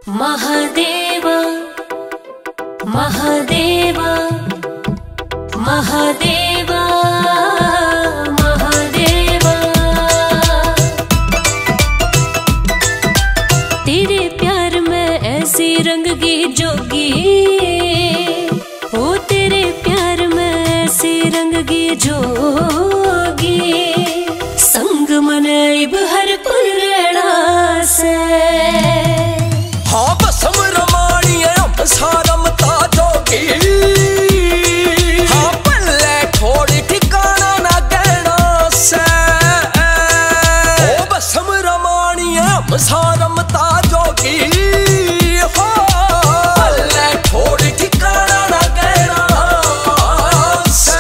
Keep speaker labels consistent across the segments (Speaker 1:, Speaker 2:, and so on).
Speaker 1: महादेवा महादेवा महादेवा महादेवा, तेरे प्यार में ऐसी रंगी जोगी, ओ तेरे प्यार में ऐसी रंगी जोगी, संग मनाइब हर पुराना से।
Speaker 2: हाँ बसम रमाणी हम सारमता जोगी, हाँ पल्ले थोड़ी ठिकाना ना कहना से। ओ बसम रमाणी हम सारमता जोगी, हाँ पल्ले थोड़ी ठिकाना ना कहना से।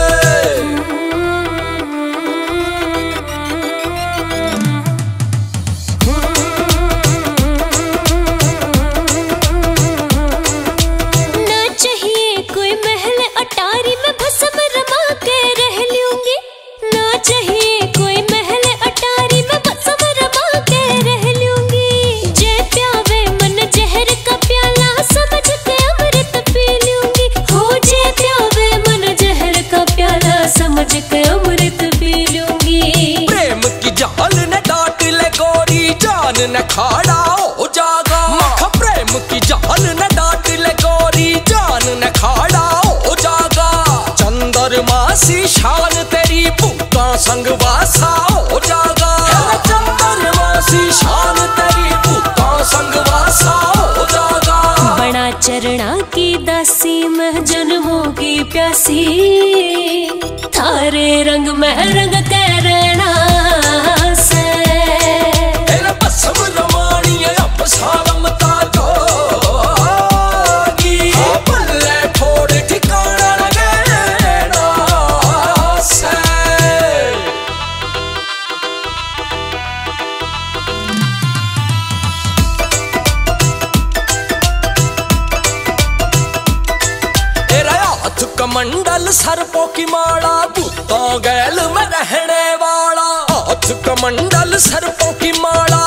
Speaker 1: अमृत पी लूंगी।
Speaker 2: प्रेम की जाल ने डांट ले गोरी, जान न खाड़ा हो जागा। मखा प्रेम की जाल ने डांट ले गोरी, जान न खाड़ा हो जागा। चंद्रमासी शान तेरी भूता संग वासा हो जागा। चंद्रमासी शान तेरी भूता संग वासा हो जागा।
Speaker 1: बड़ा चरणा की दासी मैं जन्मों की प्यासी, थारे रंग में रंग करना से।
Speaker 2: तेरा बसम रमाणी अब सारमता जोगी, पल्ले थोड़े ठिकाना लगेना से। तेरा हाथ कमंडल सर्पों की माला, भूतों गैल में रहने वाला। हाथ कमंडल सर्पों की माला,